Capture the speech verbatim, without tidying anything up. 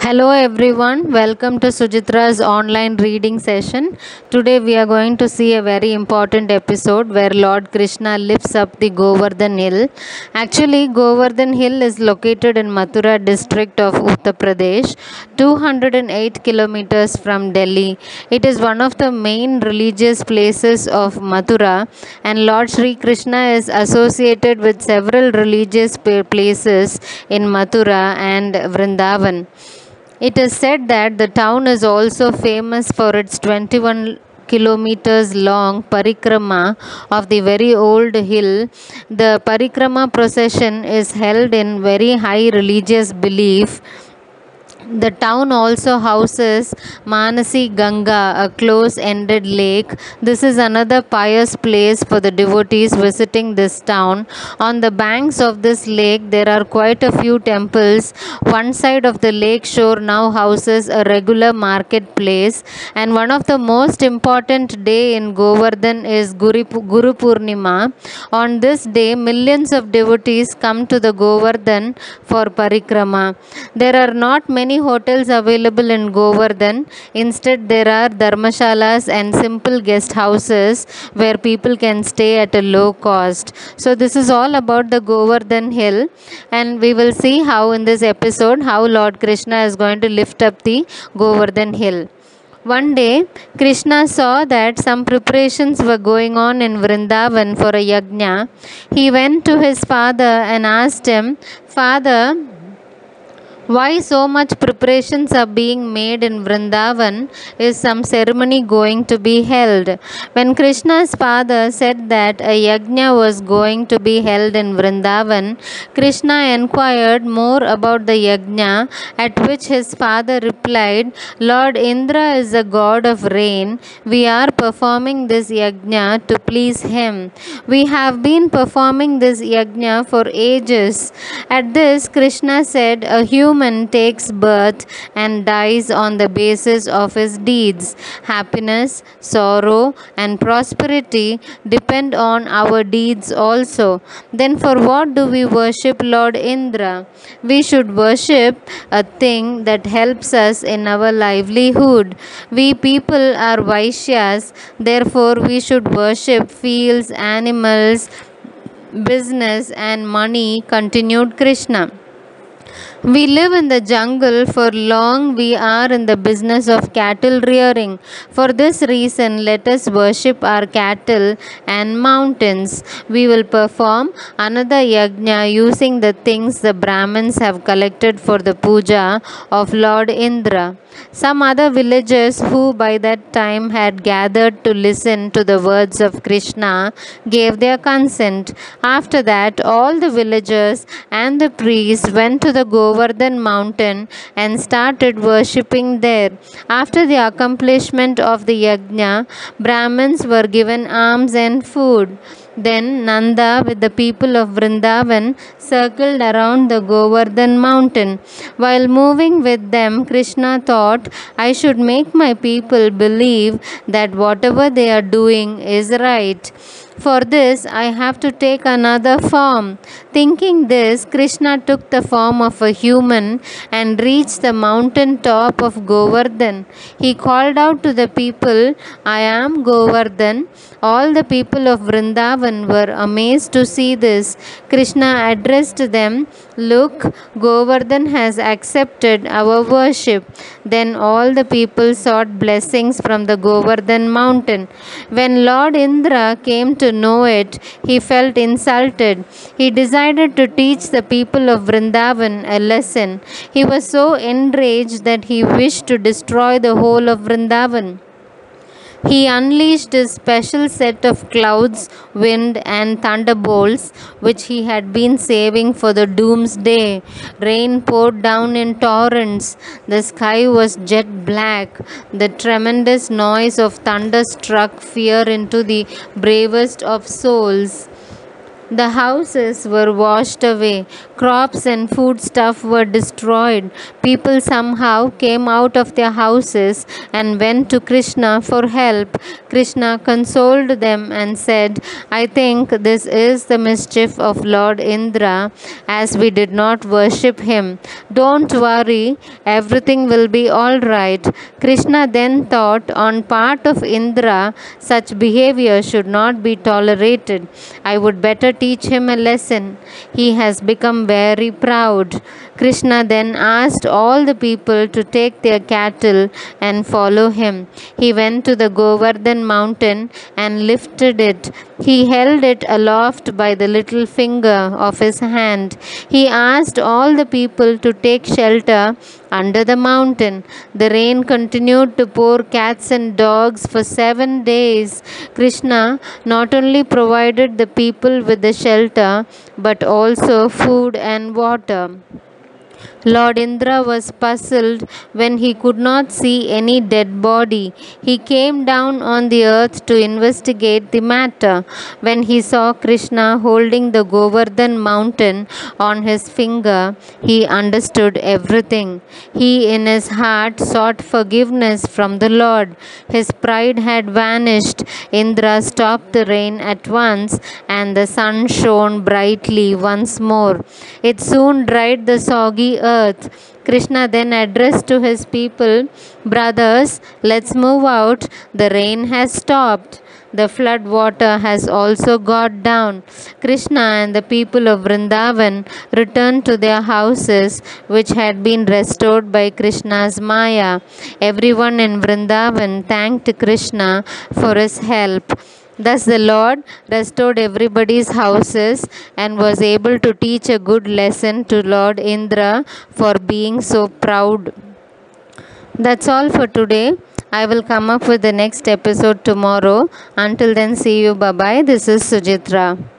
Hello everyone, welcome to Sujitra's online reading session. Today we are going to see a very important episode where Lord Krishna lifts up the Govardhan Hill. Actually, Govardhan Hill is located in Mathura district of Uttar Pradesh, two hundred eight kilometers from Delhi. It is one of the main religious places of Mathura, and Lord Sri Krishna is associated with several religious places in Mathura and Vrindavan. It is said that the town is also famous for its twenty-one kilometers long parikrama of the very old hill. The parikrama procession is held in very high religious belief. The town also houses Manasi Ganga, a close-ended lake. This is another pious place for the devotees visiting this town. On the banks of this lake, there are quite a few temples. One side of the lake shore now houses a regular marketplace, and one of the most important day in Govardhan is Guru Guru Purnima. On this day, millions of devotees come to the Govardhan for parikrama. There are not many hotels available in Govardhan. Instead, there are dharmashalas and simple guest houses where people can stay at a low cost. So this is all about the Govardhan Hill, and we will see how in this episode how Lord Krishna is going to lift up the Govardhan Hill. One day, Krishna saw that some preparations were going on in Vrindavan for a yajna. He went to his father and asked him, "Father, why so much preparations are being made in Vrindavan? Is some ceremony going to be held?" When Krishna's father said that a yajna was going to be held in Vrindavan, Krishna inquired more about the yajna, at which his father replied, "Lord Indra is the god of rain. We are performing this yajna to please him. We have been performing this yajna for ages." At this, Krishna said, "A human human takes birth and dies on the basis of his deeds. Happiness, sorrow, and prosperity depend on our deeds also. Then for what do we worship Lord Indra? We should worship a thing that helps us in our livelihood. We people are Vaishyas, therefore we should worship fields, animals, business, and money," continued Krishna. "We live in the jungle. For long we are in the business of cattle rearing. For this reason, let us worship our cattle and mountains. We will perform another yajna using the things the Brahmins have collected for the puja of Lord Indra." Some other villagers who by that time had gathered to listen to the words of Krishna gave their consent. After that, all the villagers and the priests went to the Govardhan mountain and started worshipping there. After the accomplishment of the yajna, Brahmins were given alms and food. Then Nanda with the people of Vrindavan circled around the Govardhan mountain. While moving with them, Krishna thought, "I should make my people believe that whatever they are doing is right. For this, I have to take another form." Thinking this, Krishna took the form of a human and reached the mountain top of Govardhan. He called out to the people, "I am Govardhan." All the people of Vrindavan were amazed to see this. Krishna addressed them, "Look, Govardhan has accepted our worship." Then all the people sought blessings from the Govardhan mountain. When Lord Indra came to know it, he felt insulted. He decided to teach the people of Vrindavan a lesson. He was so enraged that he wished to destroy the whole of Vrindavan. He unleashed his special set of clouds, wind, and thunderbolts, which he had been saving for the doomsday. Rain poured down in torrents. The sky was jet black. The tremendous noise of thunder struck fear into the bravest of souls. The houses were washed away. Crops and food stuff were destroyed. People somehow came out of their houses and went to Krishna for help. Krishna consoled them and said, I think this is the mischief of Lord Indra, as we did not worship him. Don't worry, everything will be all right. Krishna then thought, on part of Indra, such behavior should not be tolerated. I would better teach him a lesson. He has become very proud. Krishna then asked all the people to take their cattle and follow him. He went to the Govardhan mountain and lifted it. He held it aloft by the little finger of his hand. He asked all the people to take shelter under the mountain. The rain continued to pour cats and dogs for seven days. Krishna not only provided the people with the shelter but also food and water. Lord Indra was puzzled when he could not see any dead body. He came down on the earth to investigate the matter. When he saw Krishna holding the Govardhan mountain on his finger, he understood everything. He in his heart sought forgiveness from the Lord. His pride had vanished. Indra stopped the rain at once, and the sun shone brightly once more. It soon dried the soggy earth. Krishna then addressed to his people, brothers, let's move out. The rain has stopped. The flood water has also got down. Krishna and the people of Vrindavan returned to their houses, which had been restored by Krishna's Maya. Everyone in Vrindavan thanked Krishna for his help. Thus the Lord restored everybody's houses and was able to teach a good lesson to Lord Indra for being so proud. That's all for today. I will come up with the next episode tomorrow. Until then, see you. Bye-bye. This is Sujitra.